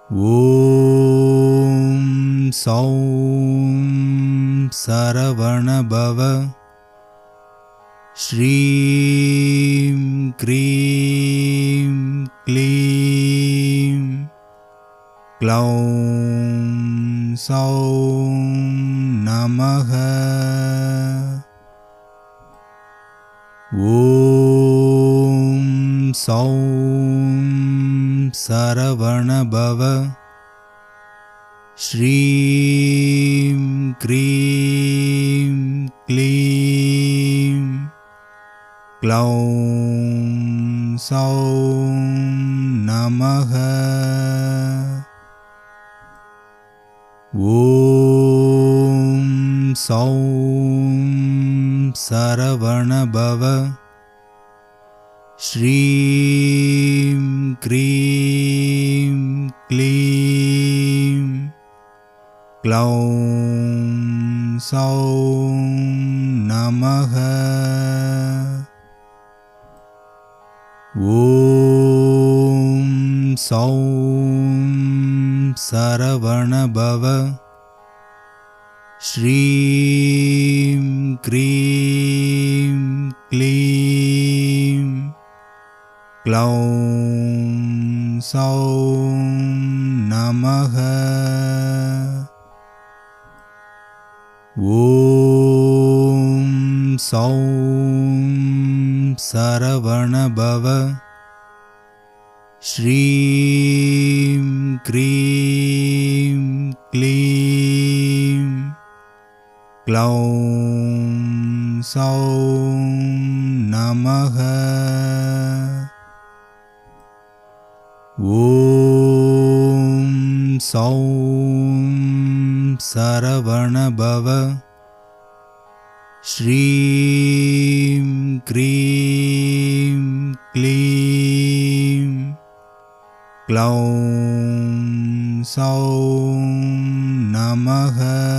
ॐ सौं सरवणभव श्रीं क्रीं क्लीं क्लौं सौं नमः। ॐ सौं सरवणभव श्रीं क्रीं क्लीं क्लौं सौं नमः। ॐ सौं सरवणभव श्रीं क्रीं क्लीं क्लौं सौं नमः। ॐ सौं सरवणभव श्रीं क्रीं क्लीं क्लौं सौं नमः। ॐ सौं सरवणभव श्रीं क्रीं क्लीं क्लौं सौं नमः। ॐ सौं सरवणभव श्रीं क्रीं क्लीं क्लौं सौं नमः।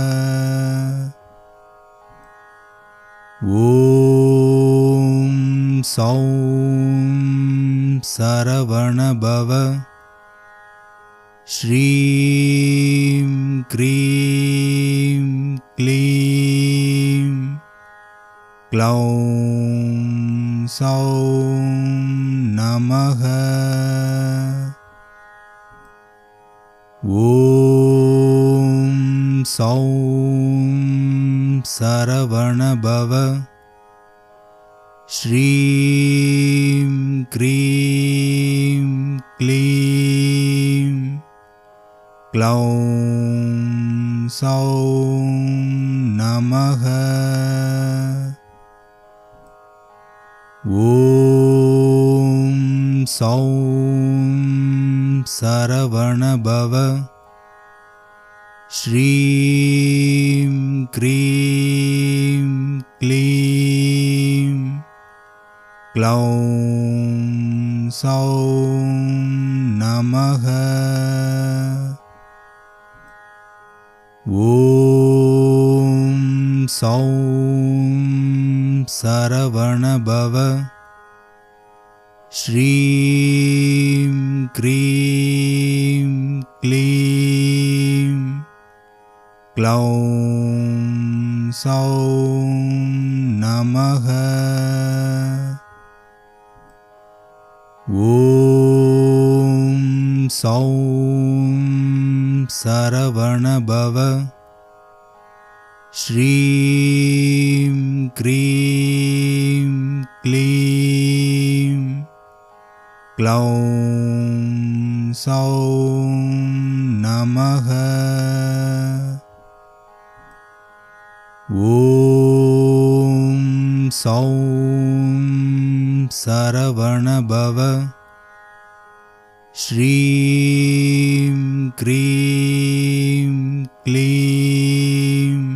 ॐ सौं सरवणभव श्रीं क्रीं क्लीं क्लौं सौं नमः। ॐ सौं सरवणभव श्रीं क्रीं क्लीं क्लौं सौं नमः। ॐ सौं सरवणभव श्रीं क्रीं क्लीं क्लौं सौं नमः। ॐ सौं सरवणभव श्रीं क्रीं क्लीं क्लौं सौं नमः। ॐ सौं सरवणभव श्रीं क्रीं क्लीं क्लौं सौं नमः। ॐ सौं सरवणभव श्रीं क्रीं क्लीं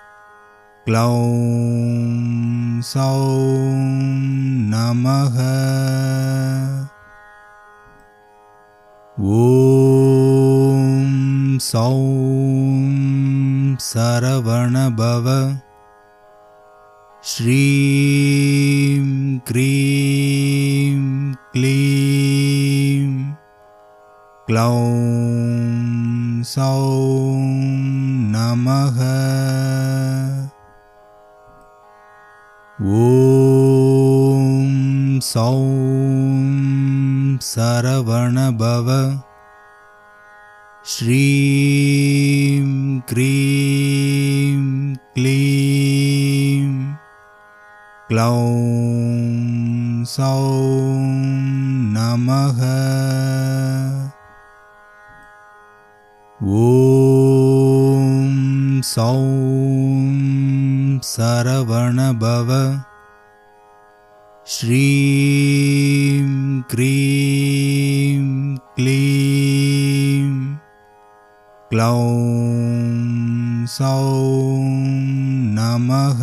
क्लौं सौं नमः। ॐ सौं सरवणभव श्रीं क्रीं क्लीं क्लौं सौं नमः। ॐ सौं सरवणभव। श्रीं क्रीं क्लीं क्लौं सौं नमः। ॐ सौं सरवणभव। श्रीं क्रीं क्लीं क्लौं सौं नमः।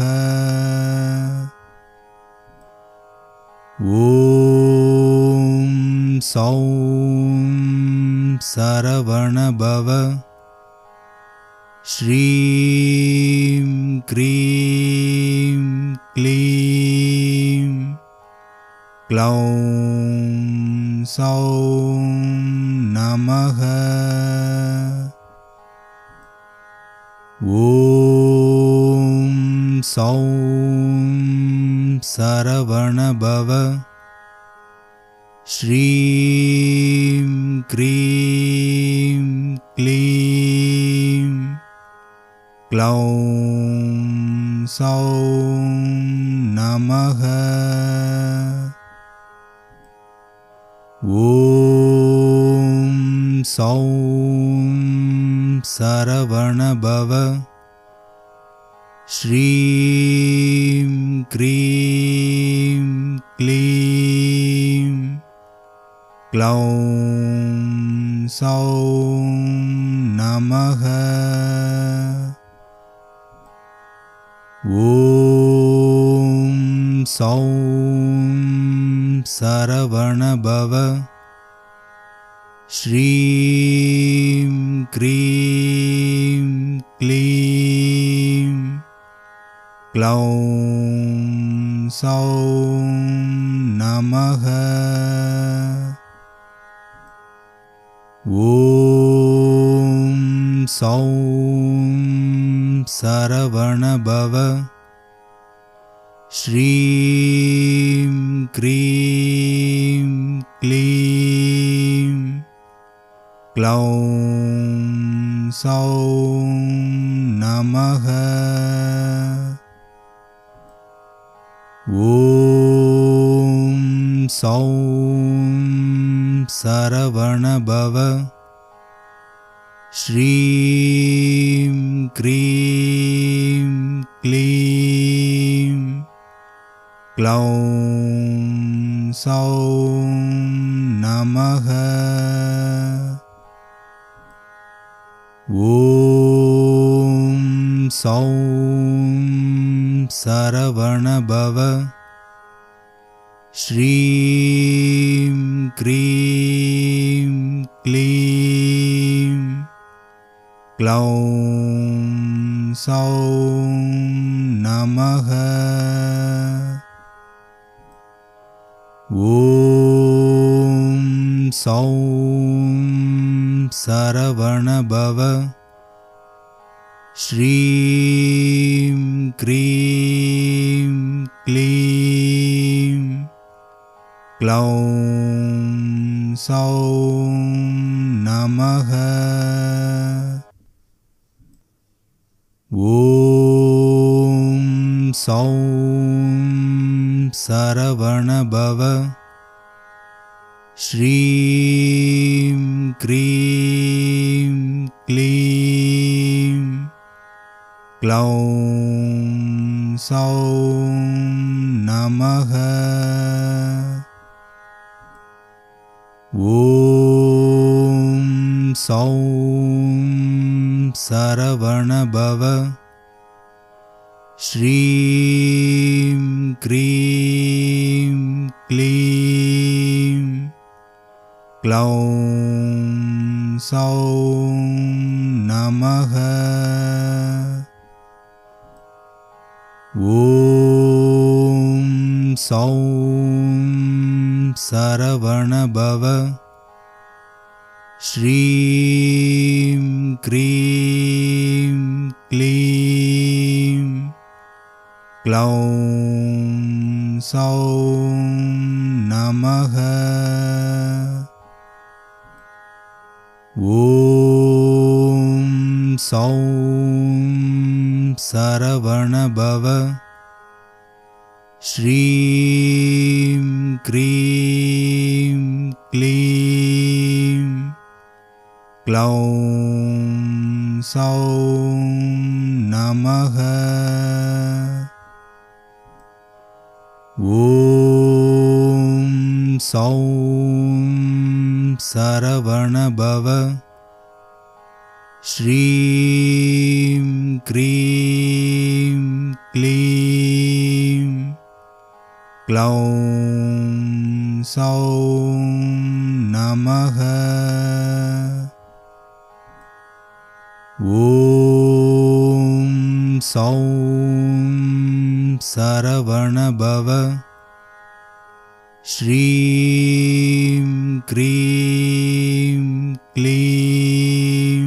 ॐ सौं सरवणभव। श्रीं क्रीं क्लीं क्लौं सौं नमः। ॐ सौं सरवणभव। श्रीं क्रीं क्लीं क्लौं सौं नमः। ॐ सौं सरवणभव। श्रीं क्रीं क्लीं क्लौं सौं नमः। ॐ सौं सरवणभव। श्रीं क्रीं क्लीं क्लौं सौं नमः। ॐ सौं सरवणभव। श्रीं क्रीं क्लीं क्लौं सौं नमः। ॐ सौं सरवणभव। श्रीं क्रीं क्लीं क्लौं सौं नमः। ॐ सौं सरवणभव। श्रीं क्रीं क्लीं क्लौं सौं नमः। ॐ सौं सरवणभव। श्रीं क्रीं क्लीं क्लौं सौं नमः। ॐ सौं सरवणभव। श्रीं क्रीं क्लीं क्लौं सौं नमः। ॐ सौं सरवणभव। श्रीं क्रीं क्लीं क्लौं सौं नमः। ॐ सौं सरवणभव। श्रीं क्रीं क्लीं क्लौं सौं नमः। ॐ सौं सरवणभव श्रीं क्रीं क्लीं क्लौं सौं नमः। ॐ सौं सरवणभव श्रीं क्रीं क्लीं क्लौं सौं नमः। ॐ सौं सरवणभव श्रीं क्रीं क्लीं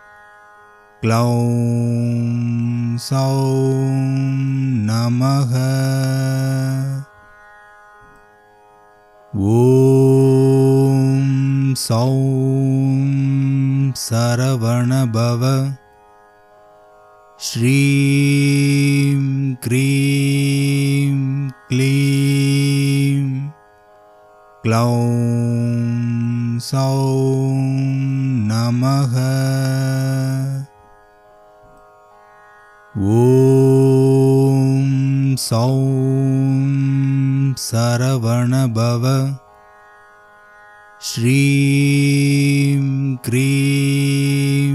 क्लौं सौं नमः। ॐ सौं सरवणभव श्रीं क्रीं क्लीं क्लौं सौं नमः। ॐ सौं सरवणभव श्रीं क्रीं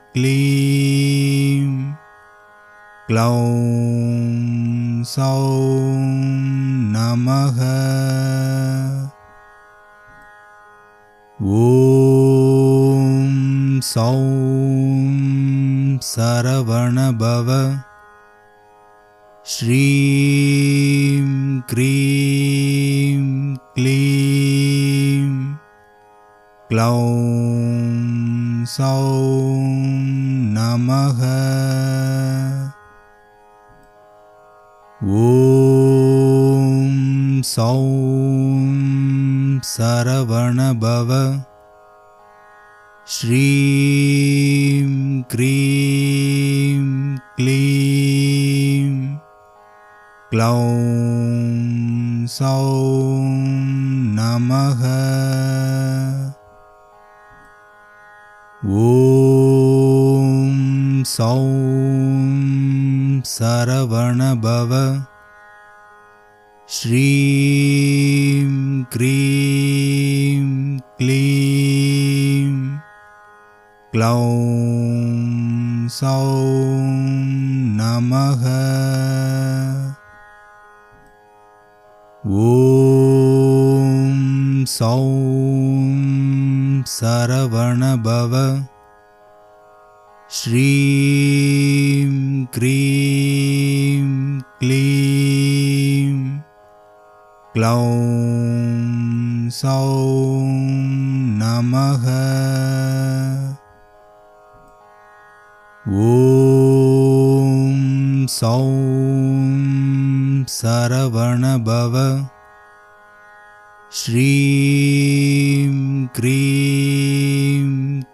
क्लीं क्लौं सौं नमः। ॐ सौं सरवणभव श्रीं क्रीं क्लीं क्लौं सौं नमः। ॐ सौं सरवणभव श्रीं क्रीं क्लीं क्लौं सौं नमः। ॐ सौं सरवणभव श्रीं क्रीं क्लीं क्लौं सौं नमः। ॐ सौं सरवणभव श्रीं क्रीं क्लीं क्लौं सौं नमः। ॐ सौं सरवणभव श्रीं क्रीं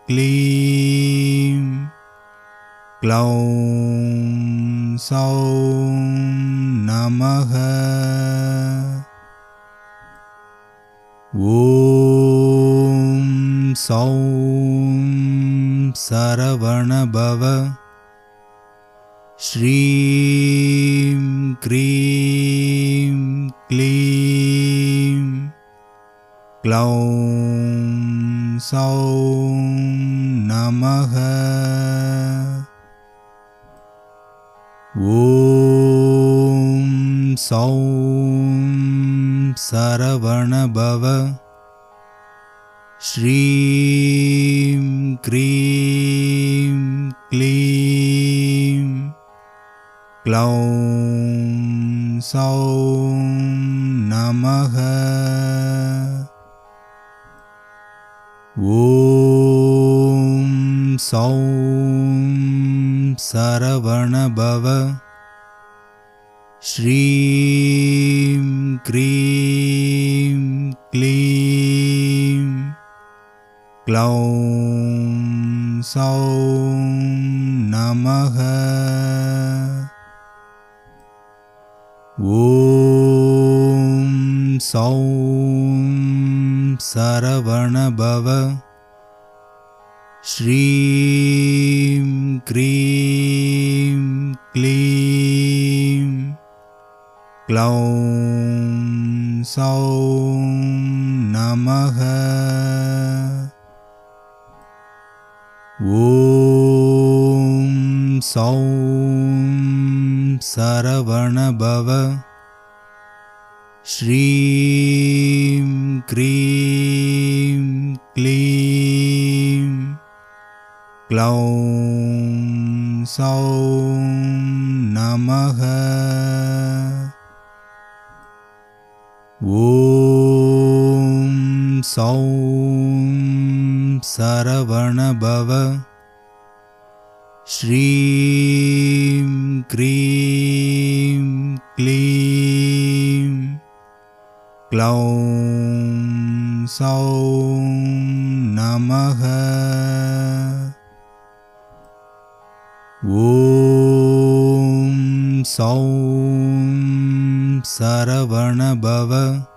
क्लीं क्लौं सौं नमः। ॐ सौं सरवणभव श्रीं क्रीं क्लीं क्लौं सौं नमः। ॐ सौं सरवणभव श्रीं क्रीं क्लीं क्लौं सौं नमः। ॐ सौं सरवणभव श्रीं क्रीं क्लीं क्लौं सौं नमः। ॐ सौं सरवणभव श्रीं क्रीं क्लीं क्लौं सौं नमः। ॐ सौं सरवणभव श्रीं क्रीं क्लीं क्लौं सौं नमः। ॐ सौं सरवणभव श्रीं क्रीं क्लीं क्लौं सौं नमः। ॐ सौं सरवणभव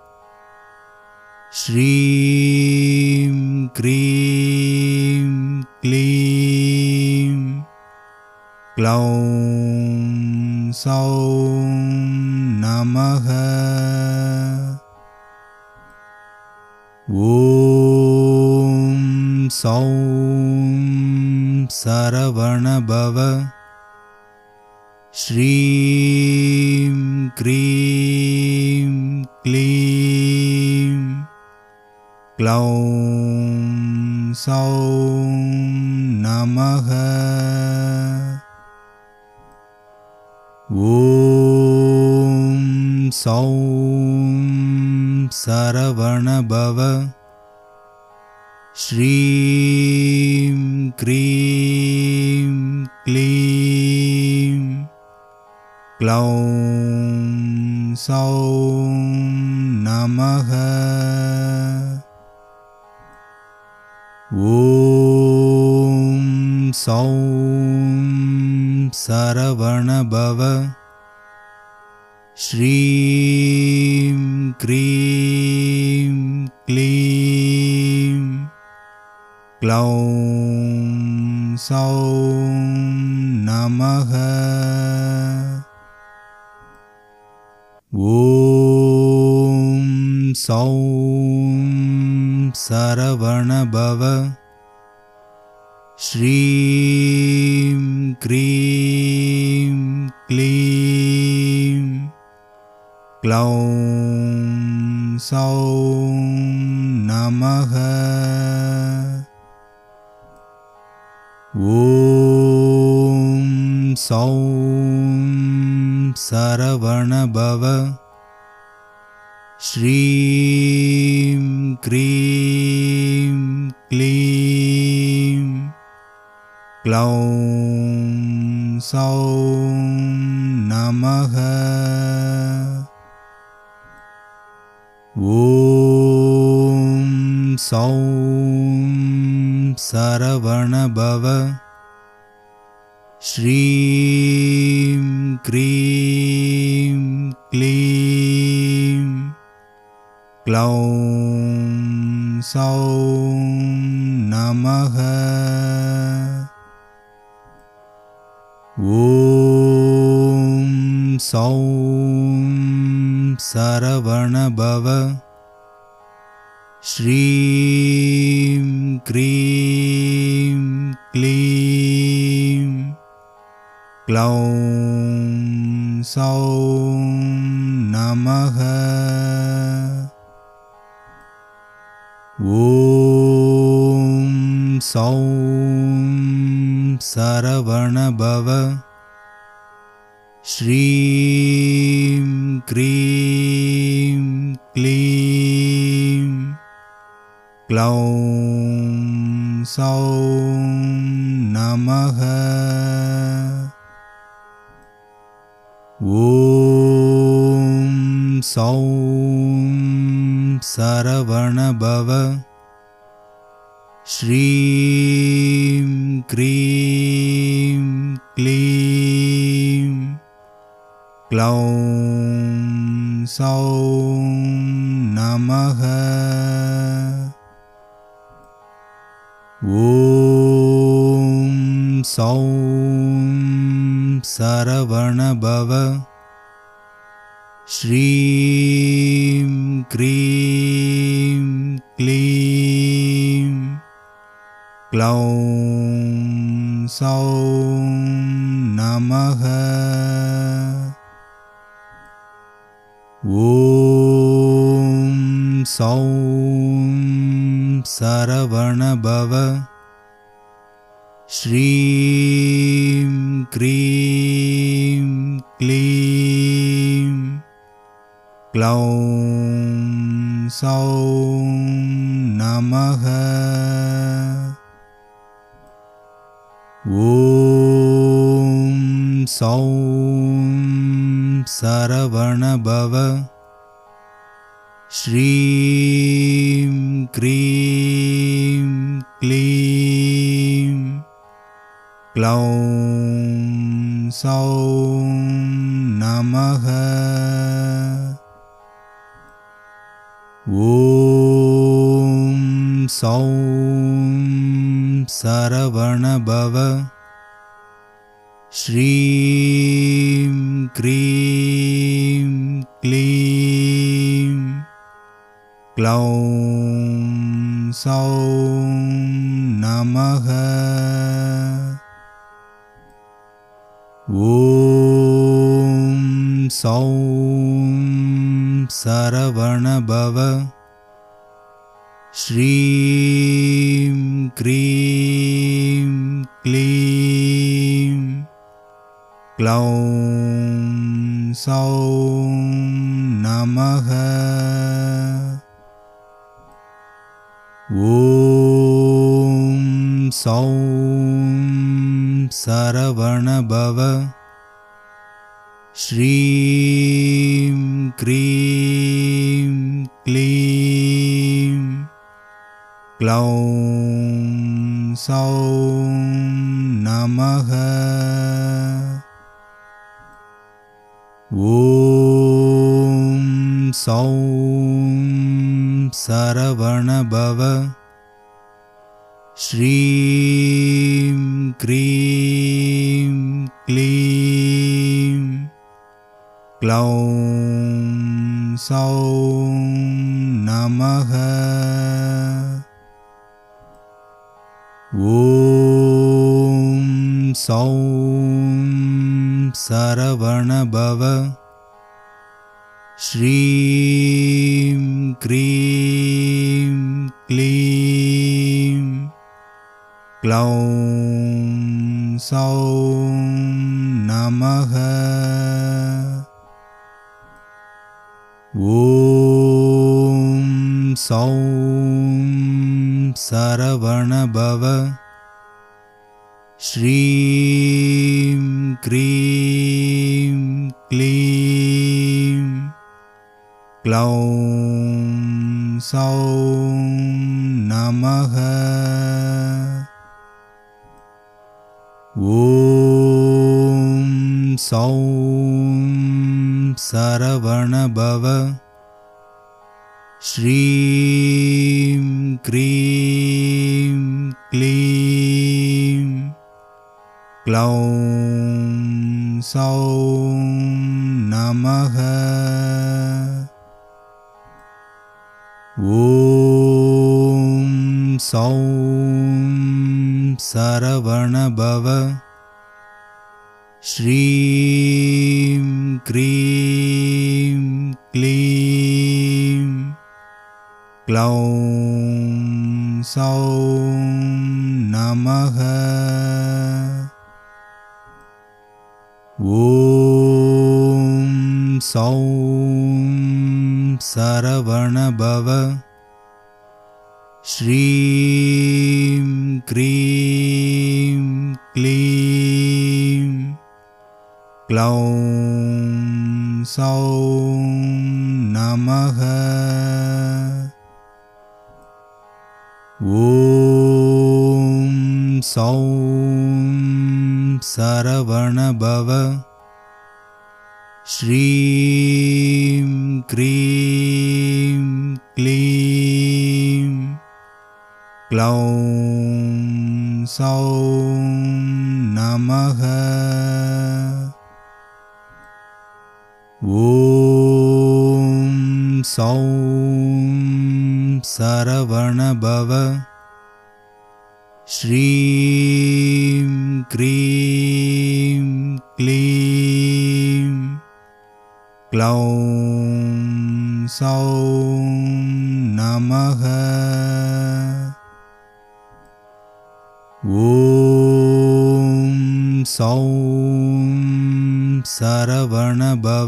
श्रीं क्रीं क्लीं क्लौं सौं नमः। ॐ सौं सरवणभव श्रीं क्रीं क्लीं क्लौं सौं नमः। ॐ सौं सरवणभव श्रीं क्रीं क्लीं क्लौं सौं नमः। ॐ सौं सरवणभव श्रीं क्रीं क्लीं क्लौं सौं नमः। ॐ सौं सरवणभव श्रीं क्रीं क्लीं क्लौं सौं नमः। ॐ सौं सरवणभव श्रीं क्रीं क्लीं क्लौं सौं नमः। ॐ सौं सरवणभव श्रीं क्रीं क्लीं क्लौं सौं नमः। ॐ सौं सरवणभव श्रीं क्रीं क्लीं क्लौं सौं नमः। ॐ सौं सरवणभव श्रीं क्रीं क्लीं क्लौं सौं நமः ஓம் சௌம் சரவணபவ ஸ்ரீம் க்ரீம் க்ளீம் க்ளௌம் சௌம் நமः ஓம் சௌம் சரவணபவ ஸ்ரீம் க்ரீம் க்ளீம் க்ளௌம் சௌம் நமः ஓம் சௌம் சரவணபவ ஸ்ரீம் க்ரீம் க்ளீம் க்ளௌம் சௌம் நமः ஓம் சௌம் சரவணபவ ஸ்ரீம் க்ரீம் க்ளீம் க்ளௌம் சௌம் நமः ஓம் சௌம் சரவணபவ ஸ்ரீம் க்ரீம் க்ளீம் க்ளௌம் சௌம் நமः ஓம் சௌம் சரவணபவ ஸ்ரீம் க்ரீம் க்ளீம் க்ளௌம் சௌம் நமः ஓம் சௌம் சரவணபவ ஸ்ரீம் க்ரீம் க்ளீம் க்ளௌம் சௌம் நமः ஓம் சௌம் சரவணபவ ஸ்ரீம் க்ரீம் க்ளீம் க்ளௌம் சௌம் நமः ஓம் சௌம் சரவணபவ ஸ்ரீம் க்ரீம் க்ளீம் க்ளௌம் சௌம் நமः ஓம் சௌம் சரவணபவ ஸ்ரீம் க்ரீம் க்ளீம் க்ளௌம் சௌம் நமः ஓம் சௌம் சரவணபவ ஸ்ரீம் க்ரீம் க்ளீம் க்ளௌம் சௌம் நமः ஓம் சௌம் சரவணபவ ஸ்ரீம் க்ரீம் க்ளீம் க்ளௌம் சௌம் நமः ஓம் சௌம் சரவணபவ ஸ்ரீம் க்ரீம் क्लीं क्लौं सौं नमः। ॐ सौं सरवणभव। श्रीं क्रीं क्लीं क्लौं सौं नमः। ॐ सौं सरवणभव। श्रीं क्रीं क्लीं क्लौं सौं नमः। ॐ सौं सरवणभव।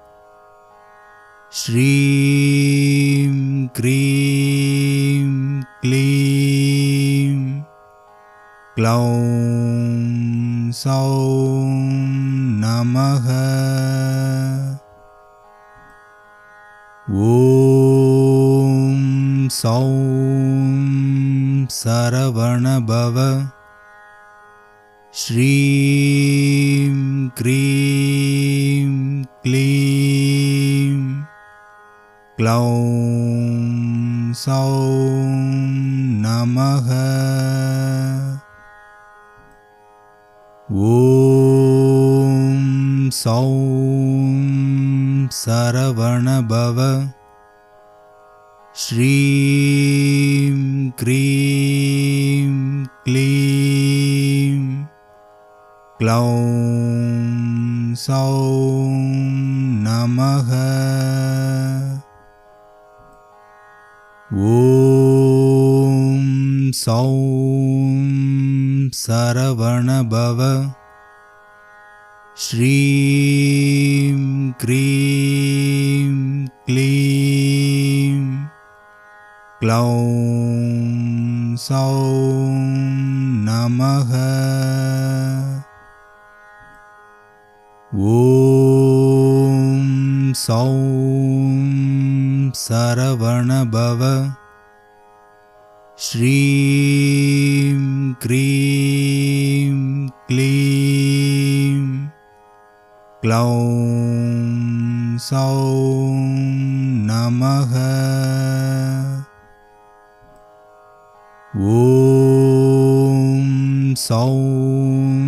श्रीं क्रीं क्लीं क्लौं सौं नमः। ॐ सौं सरवणभव। श्रीं क्रीं क्लीं क्लौं सौं नमः। ॐ सौं सरवणभव। श्रीं क्रीं क्लीं क्लौं सौं नमः। ॐ सौं सरवणभव। श्रीं क्रीं क्लीं क्लौं सौं नमः। ॐ सौं सरवणभव। श्रीं क्रीं क्लीं क्लौं सौं नमः। ॐ सौं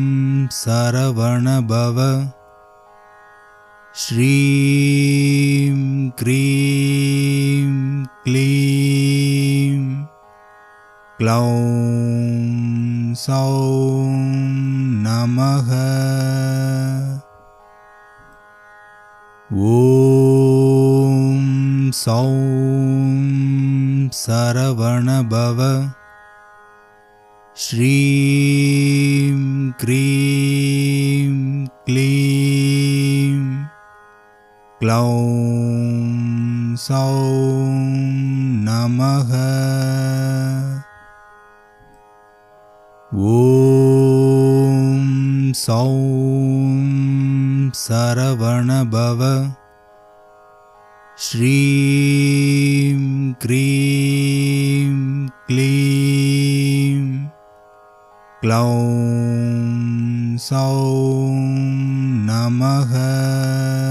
सरवणभव। श्रीं क्रीं क्लीं क्लौं सौं नमः। ॐ सौं सरवणभव। श्रीं क्रीं क्लीं क्लौं सौं नमः। ॐ सौं सरवणभव। श्रीं क्रीं क्लीं क्लौं सौं नमः।